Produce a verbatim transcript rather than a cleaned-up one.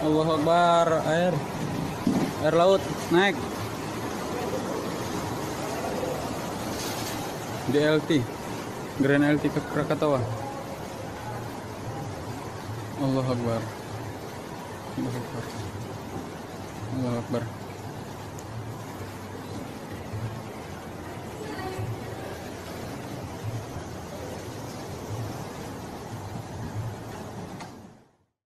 Allahu Akbar, air. Air laut naik. Di L T. Grand L T ke Krakatau. Allahu Akbar. Allahu Akbar. Allahu Akbar.